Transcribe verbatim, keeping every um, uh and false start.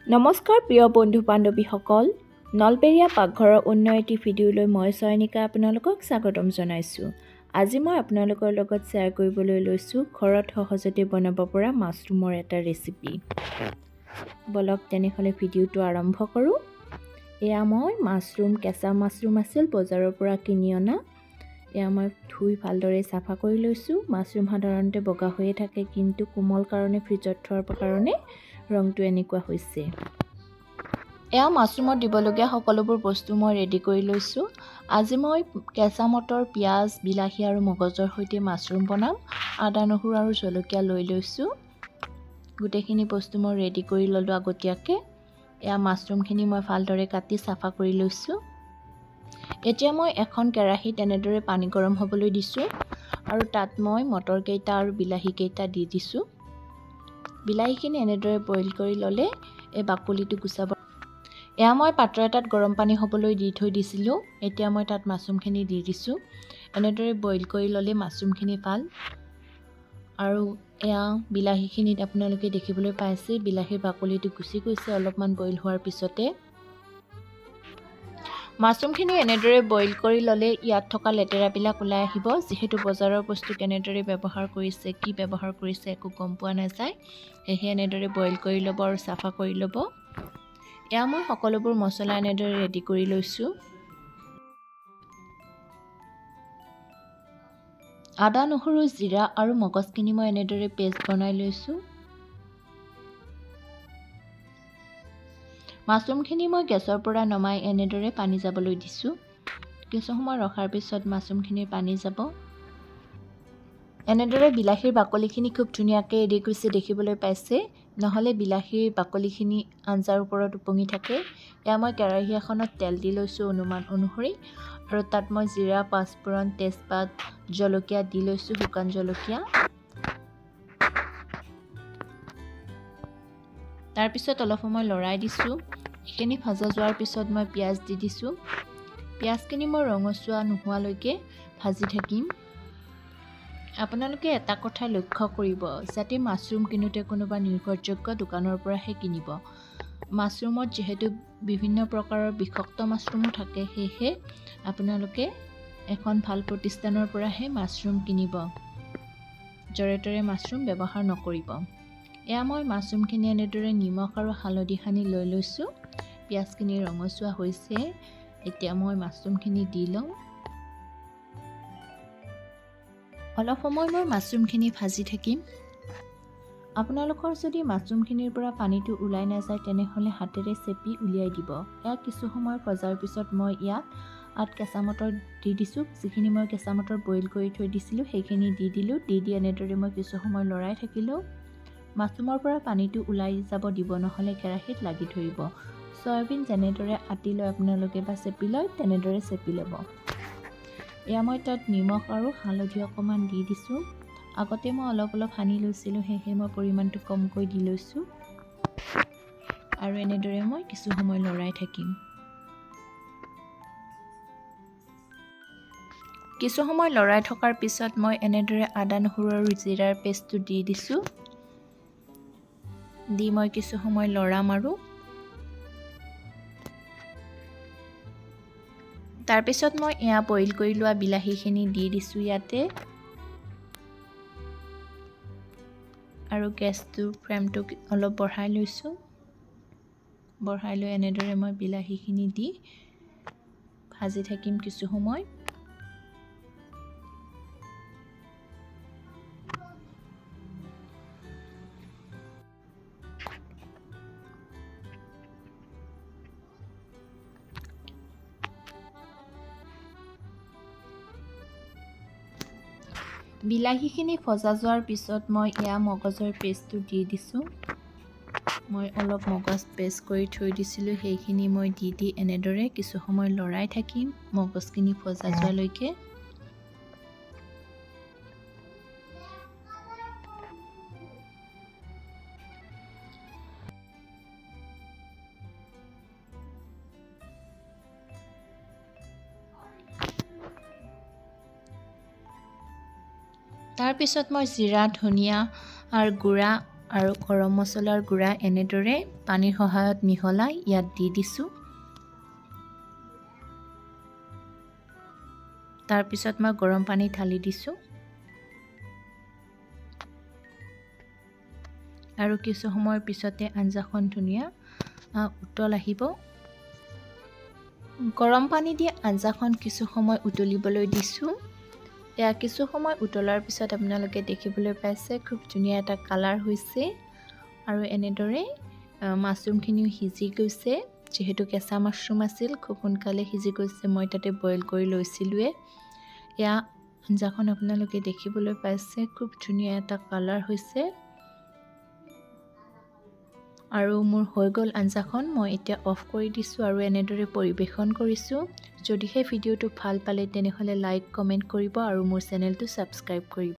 নমস্কাৰ প্ৰিয় বন্ধু বান্ধৱীসকল, নলবেৰিয়া পাকঘৰৰ অন্য এটি ভিডিঅ'লৈ মই চয়নিকা আপোনালোকক স্বাগতম জনাইছোঁ। আজি মই আপোনালোকৰ লগত শ্বেয়াৰ কৰিবলৈ লৈছোঁ ঘৰত সহজতে বনাব পৰা মাছৰুমৰ এটা ৰেচিপি। বলক তেনেহ'লে ভিডিঅ'টো আৰম্ভ কৰোঁ। এয়া মই মাছৰুম, কেঁচা মাছৰুম আছিল বজাৰৰ পৰা কিনি অনা। এয়া মই ধুই ভালদৰে চাফা কৰি লৈছোঁ। মাছৰুম সাধাৰণতে বগা হৈয়ে থাকে, কিন্তু কোমল কাৰণে ফ্ৰিজত থোৱাৰ কাৰণে ৰংটো এনেকুৱা হৈছে। এয়া মাছৰুমত দিবলগীয়া সকলোবোৰ বস্তু মই ৰেডি কৰি লৈছোঁ। আজি মই কেঁচা মটৰ, পিঁয়াজ, বিলাহী আৰু মগজৰ সৈতে মাছৰুম বনাম। আদা, নহৰু আৰু জলকীয়া লৈ লৈছোঁ। গোটেইখিনি বস্তু মই ৰেডি কৰি ল'লোঁ আগতীয়াকৈ। এয়া মাছৰুমখিনি মই ভালদৰে কাটি চাফা কৰি লৈছোঁ। এতিয়া মই এখন কেৰাহীত এনেদৰে পানী গৰম হ'বলৈ দিছোঁ আৰু তাত মই মটৰকেইটা আৰু বিলাহীকেইটা দি দিছোঁ। বিলাহীখিনি এনেদৰে বইল কৰি ল'লে এই বাকলিটো গুচাব। এয়া মই পাত্ৰ এটাত গৰম পানী হ'বলৈ দি থৈ দিছিলোঁ। এতিয়া মই তাত মাছৰুমখিনি দি দিছোঁ। এনেদৰে বইল কৰি ল'লে মাছৰুমখিনি ভাল। আৰু এয়া বিলাহীখিনিত আপোনালোকে দেখিবলৈ পাইছে বিলাহীৰ বাকলিটো গুচি গৈছে অলপমান বইল হোৱাৰ পিছতে। মাছৰুমখিনি এনেদৰে বইল কৰি ল'লে ইয়াত থকা লেতেৰাবিলাক ওলাই আহিব। যিহেতু বজাৰৰ বস্তু কেনেদৰে ব্যৱহাৰ কৰিছে, কি ব্যৱহাৰ কৰিছে একো গম পোৱা নাযায়। সেয়েহে এনেদৰে বইল কৰি ল'ব আৰু চাফা কৰি ল'ব। এয়া মই সকলোবোৰ মছলা এনেদৰে ৰেডি কৰি লৈছোঁ। আদা, নহৰু, জিৰা আৰু মগজখিনি মই এনেদৰে পেষ্ট বনাই লৈছোঁ। মাছৰুমখিনি মই গেছৰ পৰা নমাই এনেদৰে পানী যাবলৈ দিছোঁ। কিছু সময় ৰখাৰ পিছত মাছৰুমখিনিৰ পানী যাব। এনেদৰে বিলাহীৰ বাকলিখিনি খুব ধুনীয়াকৈ এৰি গৈছে দেখিবলৈ পাইছে। নহ'লে বিলাহীৰ বাকলিখিনি আঞ্জাৰ ওপৰত উপঙি থাকে। এয়া মই কেৰাহী এখনত তেল দি লৈছোঁ অনুমান অনুসৰি, আৰু তাত মই জিৰা, পাঁচফোৰণ, তেজপাত, জলকীয়া দি লৈছোঁ, শুকান জলকীয়া। তাৰপিছত অলপ সময় লৰাই দিছোঁ। এইখিনি ভজা যোৱাৰ পিছত মই পিঁয়াজ দি দিছোঁ। পিঁয়াজখিনি মই ৰঙচুৱা নোহোৱালৈকে ভাজি থাকিম। আপোনালোকে এটা কথা লক্ষ্য কৰিব, যাতে মাছৰুম কিনোতে কোনোবা নিৰ্ভৰযোগ্য দোকানৰ পৰাহে কিনিব। মাছৰুমত যিহেতু বিভিন্ন প্ৰকাৰৰ বিষাক্ত মাছৰুমো থাকে, সেয়েহে আপোনালোকে এখন ভাল প্ৰতিষ্ঠানৰ পৰাহে মাছৰুম কিনিব। য'ৰে ত'ৰে মাছৰুম ব্যৱহাৰ নকৰিব। এয়া মই মাছৰুমখিনি এনেদৰে নিমখ আৰু হালধি সানি লৈ লৈছোঁ। পিঁয়াজখিনি ৰঙচুৱা হৈছে। এতিয়া মই মাছৰুমখিনি দি লওঁ। অলপ সময় মই মাছৰুমখিনি ভাজি থাকিম। আপোনালোকৰ যদি মাছৰুমখিনিৰ পৰা পানীটো ওলাই নাযায়, তেনেহ'লে হাতেৰে চেপি উলিয়াই দিব। ইয়াক কিছু সময় ভজাৰ পিছত মই ইয়াত আঠ কেঁচা মটৰ দি দিছোঁ। যিখিনি মই কেঁচা মটৰ বইল কৰি থৈ দিছিলোঁ সেইখিনি দি দিলোঁ। দি দি এনেদৰে মই কিছু সময় লৰাই থাকিলোঁ। মাছৰুমৰ পৰা পানীটো ওলাই যাব দিব, নহ'লে কেৰাহীত লাগি ধৰিব। চয়াবিন যেনেদৰে আটি লয় আপোনালোকে বা চেপি লয়, তেনেদৰে চেপি ল'ব। এয়া মই তাত নিমখ আৰু হালধি অকণমান দি দিছোঁ। আগতে মই অলপ অলপ সানি লৈছিলোঁ, সেয়েহে মই পৰিমাণটো কমকৈ দি লৈছোঁ। আৰু এনেদৰে মই কিছু সময় লৰাই থাকিম। কিছু সময় লৰাই থকাৰ পিছত মই এনেদৰে আদা, নহৰু আৰু জিৰাৰ পেষ্টটো দি দিছোঁ। দি মই কিছু সময় লৰাম আৰু তাৰপিছত মই এয়া বইল কৰি লোৱা বিলাহীখিনি দি দিছোঁ ইয়াতে। আৰু গেছটোৰ ফ্লেমটো অলপ বঢ়াই লৈছোঁ। বঢ়াই লৈ এনেদৰে মই বিলাহীখিনি দি ভাজি থাকিম কিছু সময়। বিলাহীখিনি ভজা যোৱাৰ পিছত মই এয়া মগজৰ পেষ্টটো দি দিছোঁ। মই অলপ মগজ পেষ্ট কৰি থৈ দিছিলোঁ, সেইখিনি মই দি দি এনেদৰে কিছু সময় লৰাই থাকিম মগজখিনি ভজা যোৱালৈকে। তাৰপিছত মই জিৰা, ধনিয়া আৰু গুড়া আৰু গৰম মছলাৰ গুড়া এনেদৰে পানীৰ সহায়ত মিহলাই ইয়াত দি দিছোঁ। তাৰপিছত মই গৰম পানী ঢালি দিছোঁ আৰু কিছু সময়ৰ পিছতে আঞ্জাখন ধুনীয়া উতল আহিব। গৰম পানী দি আঞ্জাখন কিছু সময় উতলিবলৈ দিছোঁ। এয়া কিছু সময় উতলাৰ পিছত আপোনালোকে দেখিবলৈ পাইছে খুব ধুনীয়া এটা কালাৰ হৈছে আৰু এনেদৰে মাছৰুমখিনিও সিজি গৈছে। যিহেতু কেঁচা মাছৰুম আছিল খুব সোনকালে সিজি গৈছে, মই তাতে বইল কৰি লৈছিলোঁৱে। এয়া আঞ্জাখন আপোনালোকে দেখিবলৈ পাইছে খুব ধুনীয়া এটা কালাৰ হৈছে আৰু মোৰ হৈ গ'ল আঞ্জাখন। মই এতিয়া অফ কৰি দিছোঁ আৰু এনেদৰে পৰিৱেশন কৰিছোঁ। যদিহে ভিডিঅ'টো ভাল পালে তেনেহ'লে লাইক কমেণ্ট কৰিব আৰু মোৰ চেনেলটো ছাবস্ক্ৰাইব কৰিব।